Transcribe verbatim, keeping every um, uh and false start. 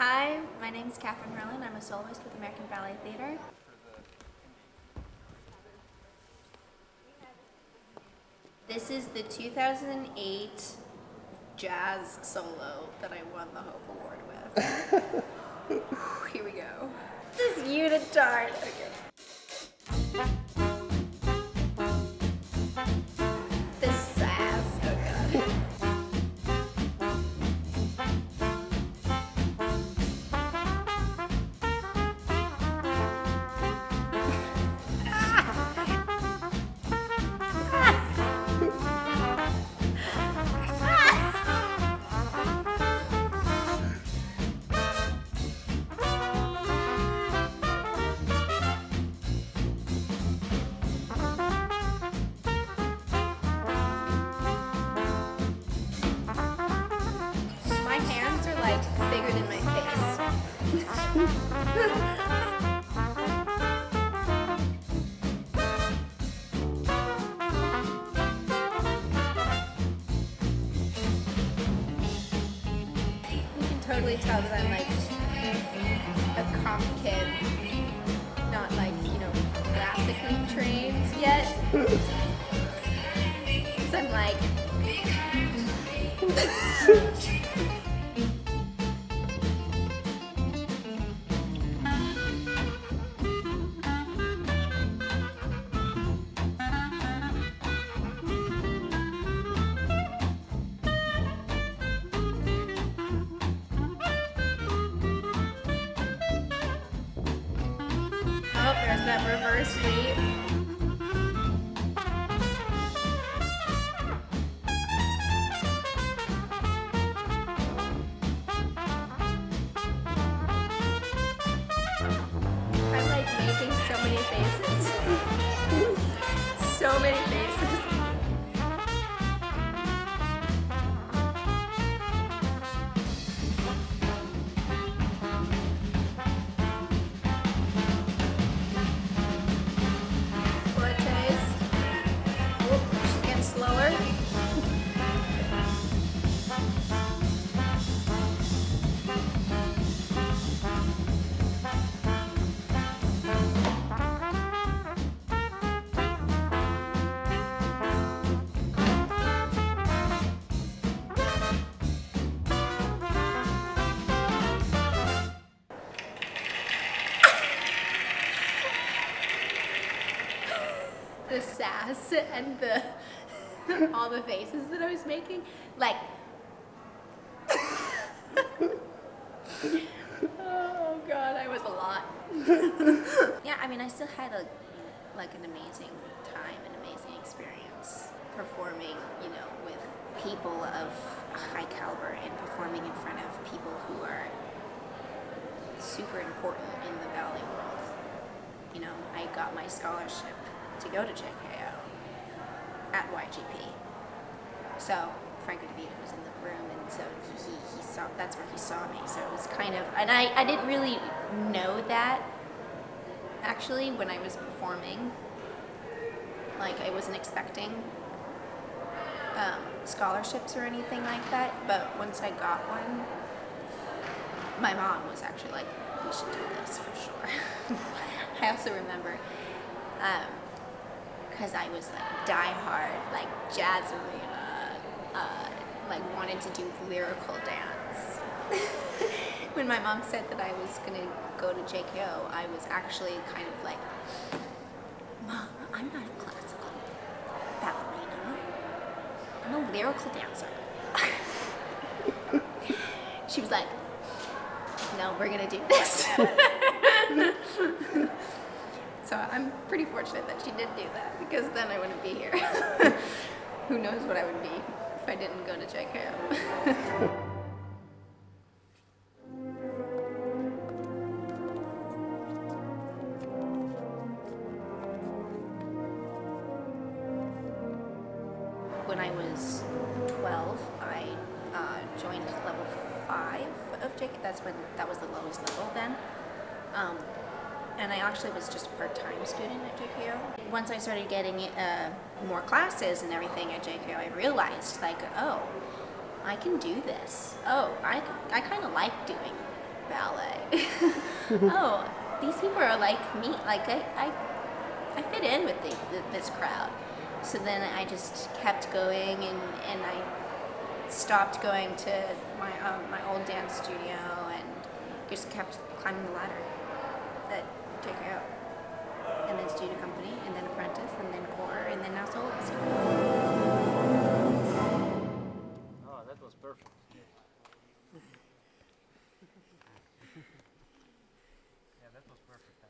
Hi, my name is Catherine Hurlin. I'm a soloist with American Ballet Theater. This is the two thousand eight jazz solo that I won the Hope Award with. Here we go. This unitard. Okay. This sass. Oh god. My hands are like bigger than my face. You can totally tell that I'm like a comp kid, not like, you know, classically trained yet. So I'm like oh, there's that reverse sweep. I'm like making so many faces. So many faces. Fortes. Oh, she's getting slower. The sass and the all the faces that I was making, like oh god, I was a lot. Yeah, I mean, I still had a like an amazing time, an amazing experience performing, you know, with people of high caliber and performing in front of people who are super important in the ballet world. You know, I got my scholarship to go to J K O at Y G P. So Franco DeVito was in the room, and so he, he saw, that's where he saw me. So it was kind of, and I, I didn't really know that actually when I was performing. Like, I wasn't expecting um, scholarships or anything like that, but once I got one, my mom was actually like, we should do this for sure. I also remember um, because I was like die-hard, like jazz arena, uh, like wanted to do lyrical dance. When my mom said that I was gonna go to J K O, I was actually kind of like, Mom, I'm not a classical ballerina. I'm a lyrical dancer. She was like, no, we're gonna do this. So I'm pretty fortunate that she did do that, because then I wouldn't be here. Who knows what I would be if I didn't go to J K O. When I was twelve, I uh, joined level five of J K O. That's when, that was the lowest level then. Um, and I actually was just a part-time student at J K O. Once I started getting uh, more classes and everything at J K O, I realized, like, oh, I can do this. Oh, I, I kind of like doing ballet. Oh, these people are like me. Like I, I, I fit in with the, the, this crowd. So then I just kept going, and, and I stopped going to my um, my old dance studio, and just kept climbing the ladder that took you out. And then studio company, and then apprentice, and then core, and then now soloist.